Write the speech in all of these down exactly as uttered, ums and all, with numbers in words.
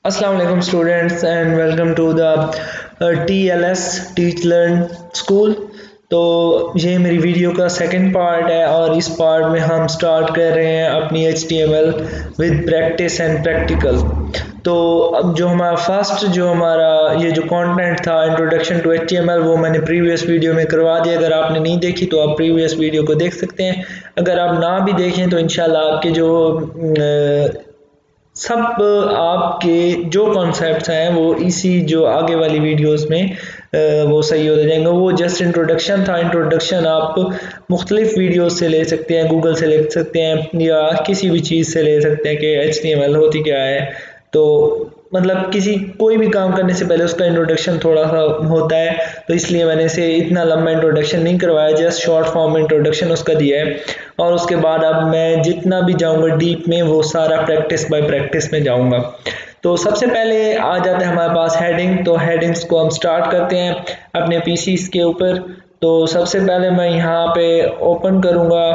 Assalamu alaikum students and welcome to the uh, T L S Teach Learn School। तो ये मेरी video का second part है और इस पार्ट में हम स्टार्ट कर रहे हैं अपनी H T M L with practice and practical. तो अब जो हमारा फर्स्ट जो हमारा ये जो कंटेंट था introduction to H T M L वो मैंने प्रीवियस वीडियो में करवा दिया। अगर आपने नहीं देखी तो आप प्रीवियस वीडियो को देख सकते हैं। अगर आप ना भी देखें तो इंशाल्लाह आपके जो आ, सब आपके जो कॉन्सेप्ट्स हैं वो इसी जो आगे वाली वीडियोस में वो सही होते जाएंगे। वो जस्ट इंट्रोडक्शन था। इंट्रोडक्शन आप मुख्तलिफ वीडियोस से ले सकते हैं, गूगल से ले सकते हैं या किसी भी चीज़ से ले सकते हैं कि एच टी एम एल होती क्या है। तो मतलब किसी कोई भी काम करने से पहले उसका इंट्रोडक्शन थोड़ा सा होता है, तो इसलिए मैंने इसे इतना लंबा इंट्रोडक्शन नहीं करवाया, जस्ट शॉर्ट फॉर्म इंट्रोडक्शन उसका दिया है। और उसके बाद अब मैं जितना भी जाऊंगा डीप में वो सारा प्रैक्टिस बाय प्रैक्टिस में जाऊंगा। तो सबसे पहले आ जाता है हमारे पास हेडिंग। तो हेडिंग्स को हम स्टार्ट करते हैं अपने पीसी के ऊपर। तो सबसे पहले मैं यहाँ पे ओपन करूँगा,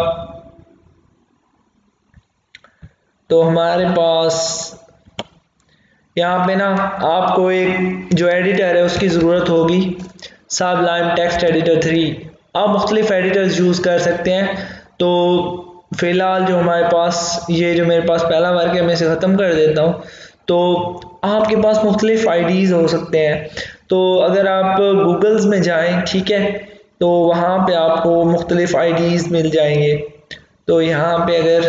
तो हमारे पास यहाँ पे ना आपको एक जो एडिटर है उसकी ज़रूरत होगी, सबलाइम टेक्स्ट एडिटर थ्री। आप मुख्तलिफ एडिटर्स यूज़ कर सकते हैं। तो फ़िलहाल जो हमारे पास ये जो मेरे पास पहला वर्क है मैं इसे ख़त्म कर देता हूँ। तो आपके पास मुख्तलिफ आईडीज़ हो सकते हैं। तो अगर आप गूगल्स में जाएं, ठीक है, तो वहाँ पे आपको मुख्तलिफ आईडीज़ मिल जाएंगे। तो यहाँ पे अगर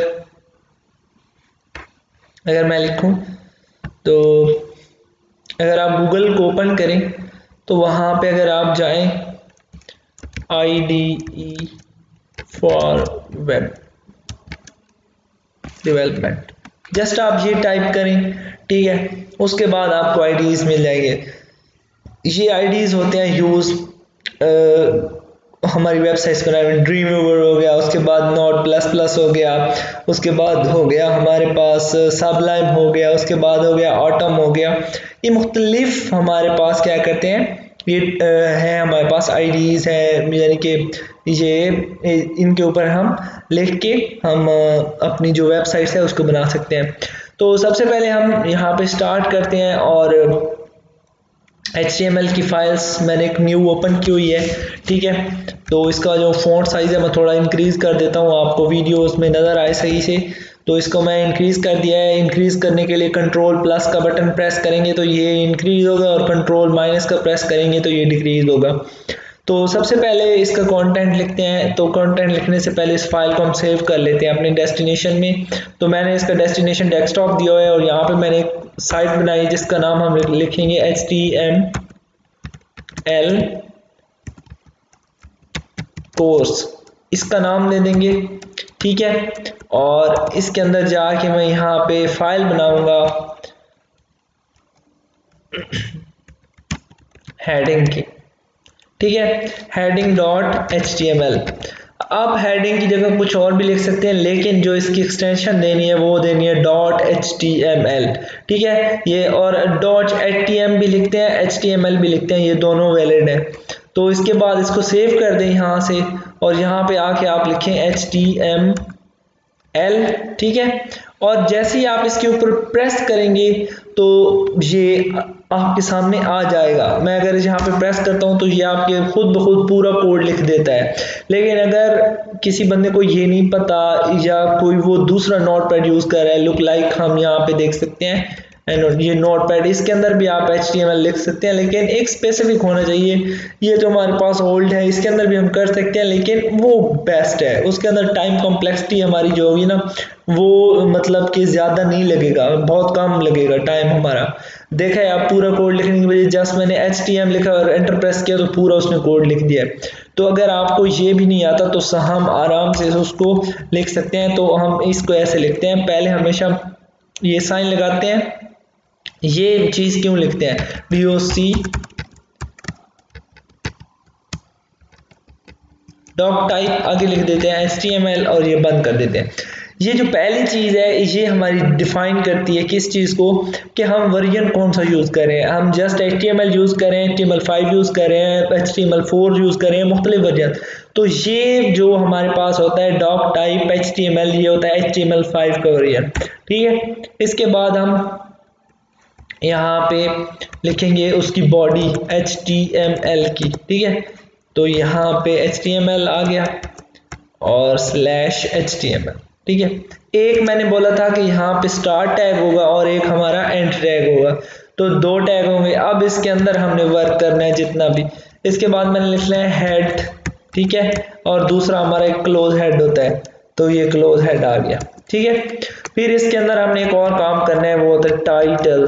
अगर मैं लिखूँ तो अगर आप गूगल को ओपन करें तो वहाँ पे अगर आप जाएं I D E for web development, just आप ये टाइप करें, ठीक है। उसके बाद आपको आईडीज़ मिल जाएंगे। ये आईडीज़ होते हैं यूज़ हमारी वेबसाइट्स बनाने में। ड्रीम व्यूवर हो गया, उसके बाद नोट प्लस प्लस हो गया, उसके बाद हो गया हमारे पास सबलाइम हो गया, उसके बाद हो गया ऑटम हो गया। ये मुख्तलिफ हमारे पास क्या करते हैं, ये है हमारे पास आईडीज़ है, यानी कि ये इनके ऊपर हम लिख के हम अपनी जो वेबसाइट्स है उसको बना सकते हैं। तो सबसे पहले हम यहाँ पे स्टार्ट करते हैं और एच टी एम एल की फाइल्स मैंने एक न्यू ओपन की हुई है, ठीक है। तो इसका जो फॉन्ट साइज़ है मैं थोड़ा इंक्रीज़ कर देता हूँ, आपको वीडियोस में नज़र आए सही से। तो इसको मैं इंक्रीज़ कर दिया है। इंक्रीज़ करने के लिए कंट्रोल प्लस का बटन प्रेस करेंगे तो ये इंक्रीज़ होगा और कंट्रोल माइनस का प्रेस करेंगे तो ये डिक्रीज़ होगा। तो सबसे पहले इसका कंटेंट लिखते हैं। तो कंटेंट लिखने से पहले इस फाइल को हम सेव कर लेते हैं अपने डेस्टिनेशन में। तो मैंने इसका डेस्टिनेशन डेस्कटॉप दिया है और यहाँ पे मैंने एक साइट बनाई जिसका नाम हम लिखेंगे H T M L course, इसका नाम दे देंगे, ठीक है। और इसके अंदर जाके मैं यहाँ पे फाइल बनाऊंगा हेडिंग की, ठीक है, heading dot H T M L. आप हेडिंग की जगह कुछ और भी लिख सकते हैं, लेकिन जो इसकी एक्सटेंशन देनी है वो देनी है dot H T M L, ठीक है। ये और डॉट एच टी एम भी लिखते हैं, एच टी एम एल भी लिखते हैं, ये दोनों वैलिड है। तो इसके बाद इसको सेव कर दें यहाँ से और यहाँ पे आके आप लिखें एच टी एम एल, ठीक है। और जैसे ही आप इसके ऊपर प्रेस करेंगे तो ये आपके सामने आ जाएगा। मैं अगर यहाँ पे प्रेस करता हूँ तो ये आपके खुद ब खुद पूरा कोड लिख देता है। लेकिन अगर किसी बंदे को ये नहीं पता या कोई वो दूसरा नोट पैड यूज कर रहा है, लुक लाइक हम यहाँ पे देख सकते हैं ये नोट पैड, इसके अंदर भी आप एच टी एम एल लिख सकते हैं, लेकिन एक स्पेसिफिक होना चाहिए। ये जो हमारे पास ओल्ड है इसके अंदर भी हम कर सकते हैं, लेकिन वो बेस्ट है। उसके अंदर टाइम कॉम्प्लेक्सिटी हमारी जो होगी ना वो मतलब कि ज़्यादा नहीं लगेगा, बहुत कम लगेगा टाइम हमारा। देखा है आप पूरा कोड लिखने की वजह जस्ट मैंने एच टी एम लिखा और एंटर प्रेस किया तो पूरा उसने कोड लिख दिया। तो अगर आपको ये भी नहीं आता तो हम आराम से उसको लिख सकते हैं। तो हम इसको ऐसे लिखते हैं, पहले हमेशा ये साइन लगाते हैं। ये चीज क्यों लिखते हैं, B O C doc type आगे लिख देते हैं एच टी एम एल और ये बंद कर देते हैं। ये जो पहली चीज़ है ये हमारी डिफाइन करती है किस चीज़ को, कि हम वर्जन कौन सा यूज़ करें। हम just H T M L use करें, H T M L five use करें, H T M L four use करें, मुख्तलिफ वर्जन। तो ये जो हमारे पास होता है doc type H T M L, ये होता है H T M L five का वर्जन, ठीक है। इसके बाद हम यहाँ पे लिखेंगे उसकी body H T M L की, ठीक है। तो यहाँ पे एच टी एम एल आ गया और slash H T M L, ठीक है। एक मैंने बोला था कि यहाँ पे स्टार्ट टैग होगा और एक हमारा एंड टैग होगा, तो दो टैग होंगे। अब इसके अंदर हमने वर्क करना है जितना भी। इसके बाद मैंने लिख लिया है हेड, ठीक है, और दूसरा हमारा एक क्लोज हेड होता है, तो ये क्लोज हेड आ गया, ठीक है। फिर इसके अंदर हमने एक और काम करना है, वो होता है टाइटल।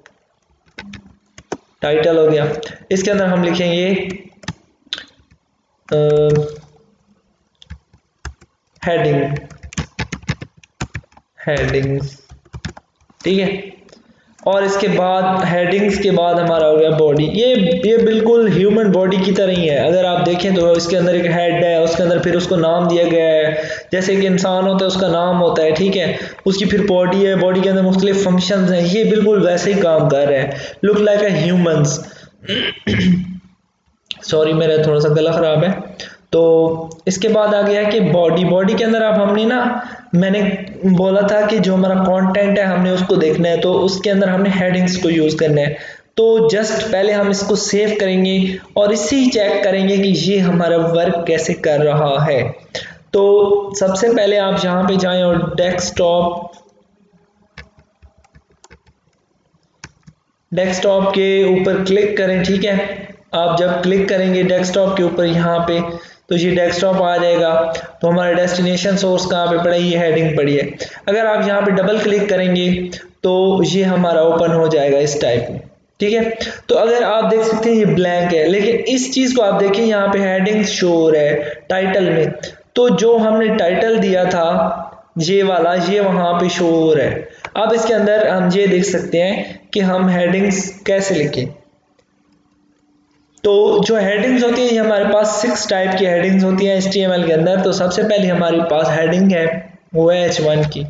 टाइटल हो गया। इसके अंदर हम लिखेंगे हेडिंग, हेडिंग्स, ठीक है। और इसके बाद हेडिंग्स के बाद हमारा हो गया बॉडी। ये ये बिल्कुल ह्यूमन बॉडी की तरह ही है। अगर आप देखें तो इसके अंदर एक हेड है, उसके अंदर फिर उसको नाम दिया गया है, जैसे कि इंसान होता है उसका नाम होता है, ठीक है। उसकी फिर बॉडी है, बॉडी के अंदर मुख्तलिफ फंक्शंस हैं। ये बिल्कुल वैसे ही काम कर रहे हैं, look like a humans. Sorry मेरा थोड़ा सा गला खराब है। तो इसके बाद आ गया है कि बॉडी। बॉडी के अंदर आप हमने ना, मैंने बोला था कि जो हमारा कंटेंट है हमने उसको देखना है, तो उसके अंदर हमने हेडिंग्स को यूज करना है। तो जस्ट पहले हम इसको सेव करेंगे और इसे ही चेक करेंगे कि ये हमारा वर्क कैसे कर रहा है। तो सबसे पहले आप यहाँ पे जाएं और डेस्कटॉप डेस्कटॉप के ऊपर क्लिक करें, ठीक है। आप जब क्लिक करेंगे डेस्कटॉप के ऊपर यहाँ पे, तो ये डेस्कटॉप आ जाएगा। तो हमारा डेस्टिनेशन सोर्स कहाँ पे पड़ा है, ये हेडिंग पड़ी है। अगर आप यहाँ पे डबल क्लिक करेंगे तो ये हमारा ओपन हो जाएगा इस टाइप में, ठीक है। तो अगर आप देख सकते हैं ये ब्लैंक है, लेकिन इस चीज को आप देखें यहाँ पे हेडिंग शो हो रहा है टाइटल में। तो जो हमने टाइटल दिया था ये वाला, ये वहां पे शो हो रहा है। अब इसके अंदर हम ये देख सकते हैं कि हम हेडिंग्स कैसे लिखें। तो जो हेडिंग्स होती है, ये हमारे पास सिक्स टाइप की हेडिंग्स होती है एच टी एम एल के अंदर। तो सबसे पहले हमारे पास हेडिंग है वो है एच वन की,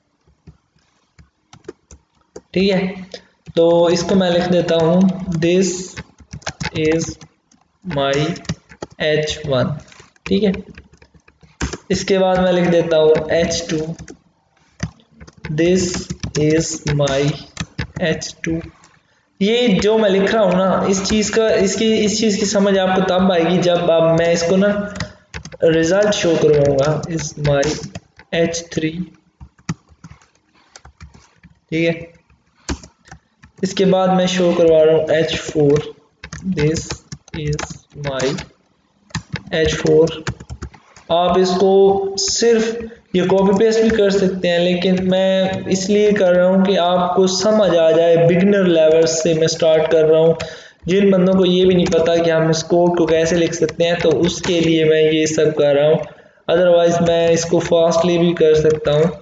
ठीक है। तो इसको मैं लिख देता हूं this is my H one, ठीक है। इसके बाद मैं लिख देता हूं H two, this is my H two. ये जो मैं लिख रहा हूँ ना, इस चीज का इसकी इस चीज की समझ आपको तब आएगी जब आप मैं इसको ना रिजल्ट शो करवाऊंगा। इज माई एच थ्री, ठीक है। इसके बाद मैं शो करवा रहा हूँ H four, this is my H four. आप इसको सिर्फ ये कॉपी पेस्ट भी कर सकते हैं, लेकिन मैं इसलिए कर रहा हूँ कि आपको समझ आ जाए। बिगिनर लेवल से मैं स्टार्ट कर रहा हूँ, जिन बंदों को ये भी नहीं पता कि हम इस कोड को कैसे लिख सकते हैं, तो उसके लिए मैं ये सब कर रहा हूँ। अदरवाइज मैं इसको फास्टली भी कर सकता हूँ,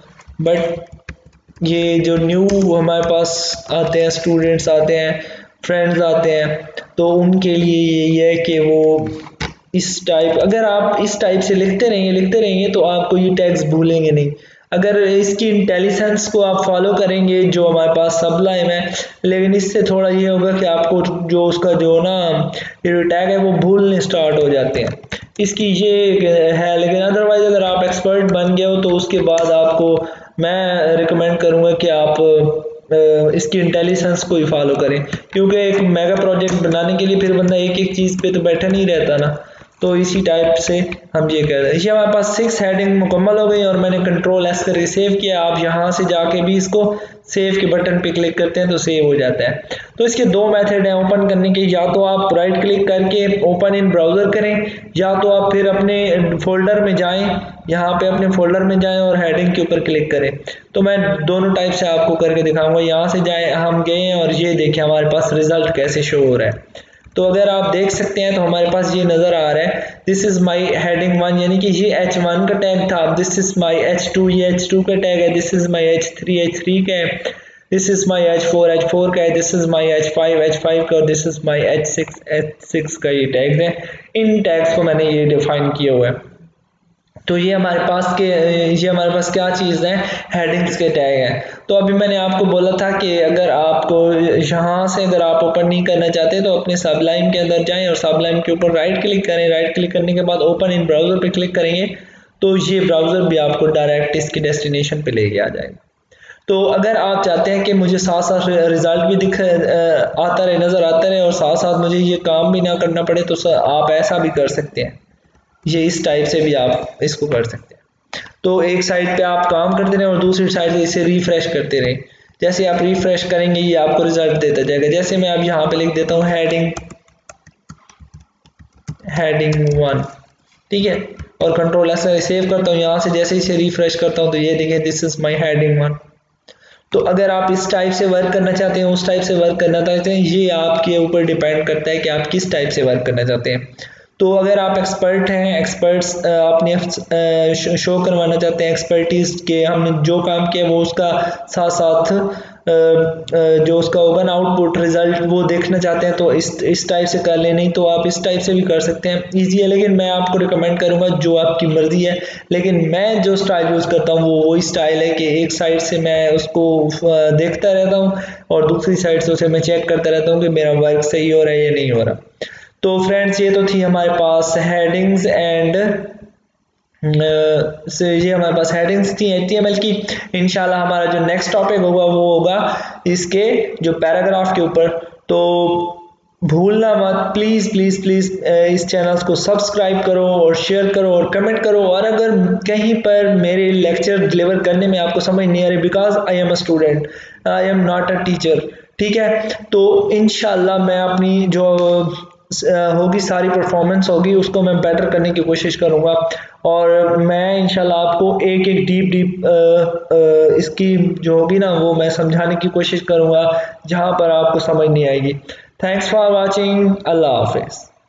बट ये जो न्यू हमारे पास आते हैं, स्टूडेंट्स आते हैं, फ्रेंड्स आते हैं, तो उनके लिए यही है कि वो इस टाइप, अगर आप इस टाइप से लिखते रहेंगे लिखते रहेंगे तो आपको ये टैग्स भूलेंगे नहीं। अगर इसकी इंटेलिजेंस को आप फॉलो करेंगे जो हमारे पास सबलाइम है, लेकिन इससे थोड़ा ये होगा कि आपको जो उसका जो ना ये टैग है वो भूलने स्टार्ट हो जाते हैं। इसकी ये है, लेकिन अदरवाइज अगर आप एक्सपर्ट बन गए हो तो उसके बाद आपको मैं रिकमेंड करूँगा कि आप इसकी इंटेलिजेंस को ही फॉलो करें, क्योंकि एक मेगा प्रोजेक्ट बनाने के लिए फिर बंदा एक एक चीज़ पे तो बैठा नहीं रहता ना। तो इसी टाइप से हम ये कर रहे हैं। ये हमारे पास सिक्स हेडिंग मुकम्मल हो गई और मैंने कंट्रोल एस करके सेव किया। आप यहाँ से जाके भी इसको सेव के बटन पे क्लिक करते हैं तो सेव हो जाता है। तो इसके दो मेथड हैं ओपन करने के, या तो आप राइट क्लिक करके ओपन इन ब्राउज़र करें, या तो आप फिर अपने फोल्डर में जाएं, यहाँ पे अपने फोल्डर में जाएं और हेडिंग के ऊपर क्लिक करें। तो मैं दोनों टाइप से आपको करके दिखाऊंगा। यहाँ से जाए, हम गए हैं और ये देखें हमारे पास रिजल्ट कैसे शो हो रहा है। तो अगर आप देख सकते हैं तो हमारे पास ये नज़र आ रहा है, this is my heading one, यानी कि ये एच वन का टैग था। This is my H two, ये एच टू का टैग है। This is my H three, H three का है। This is my H four, H four का है। This is my H five, H five का। और this is my H six, H six का ये टैग है। इन टैग्स को मैंने ये डिफाइन किया हुआ है। तो ये हमारे पास के ये हमारे पास क्या चीज़ है, हेडिंग्स के टैग हैं। तो अभी मैंने आपको बोला था कि अगर आपको यहाँ से अगर आप ओपन नहीं करना चाहते तो अपने सबलाइम के अंदर जाएं और सबलाइम के ऊपर राइट क्लिक करें। राइट क्लिक करने के बाद ओपन इन ब्राउज़र पे क्लिक करेंगे तो ये ब्राउज़र भी आपको डायरेक्ट इसके डेस्टिनेशन पे लेके आ जाएगा। तो अगर आप चाहते हैं कि मुझे साथ साथ रिजल्ट भी दिख आता रहे, नज़र आता रहे, और साथ साथ मुझे ये काम भी ना करना पड़े, तो आप ऐसा भी कर सकते हैं। ये इस टाइप से भी आप इसको कर सकते हैं। तो एक साइड पे आप काम करते रहें और दूसरी साइड से इसे रिफ्रेश करते रहें। जैसे आप रिफ्रेश करेंगे ये आपको रिजल्ट देता जाएगा। जैसे मैं अब यहाँ पे लिख देता हूँ हेडिंग हेडिंग वन, ठीक है, और कंट्रोल ऐसा सेव करता हूँ। यहाँ से जैसे इसे रिफ्रेश करता हूँ तो ये देखिए this is my heading one. तो अगर आप इस टाइप से वर्क करना चाहते हैं, उस टाइप से वर्क करना चाहते हैं, ये आपके ऊपर डिपेंड करता है कि आप किस टाइप से वर्क करना चाहते हैं। तो अगर आप एक्सपर्ट हैं, एक्सपर्ट्स अपने शो करवाना चाहते हैं एक्सपर्टीज के, हमने जो काम किया वो उसका साथ साथ जो उसका होगा ना आउटपुट रिजल्ट वो देखना चाहते हैं, तो इस इस टाइप से कर लें। नहीं तो आप इस टाइप से भी कर सकते हैं, ईजी है। लेकिन मैं आपको रिकमेंड करूंगा जो आपकी मर्जी है, लेकिन मैं जो स्टाइल यूज़ करता हूँ वो वही स्टाइल है कि एक साइड से मैं उसको देखता रहता हूँ और दूसरी साइड से उसे मैं चेक करता रहता हूँ कि मेरा वर्क सही हो रहा है या नहीं हो रहा। तो फ्रेंड्स ये तो थी हमारे पास हेडिंग्स एंड से ये हमारे पास हेडिंग्स थी एच टी एम एल की। इंशाल्लाह हमारा जो नेक्स्ट टॉपिक होगा वो होगा इसके जो पैराग्राफ के ऊपर। तो भूलना मत प्लीज़ प्लीज़ प्लीज़ इस चैनल को सब्सक्राइब करो और शेयर करो और कमेंट करो। और अगर कहीं पर मेरे लेक्चर डिलीवर करने में आपको समझ नहीं आ रही, because I am a student, I am not a teacher, ठीक है, तो इंशाल्लाह मैं अपनी जो होगी सारी परफॉर्मेंस होगी उसको मैं बेटर करने की कोशिश करूँगा। और मैं इंशाल्लाह आपको एक एक डीप डीप इसकी जो होगी ना वो मैं समझाने की कोशिश करूँगा जहाँ पर आपको समझ नहीं आएगी। थैंक्स फॉर वॉचिंग, अल्लाह हाफिज़।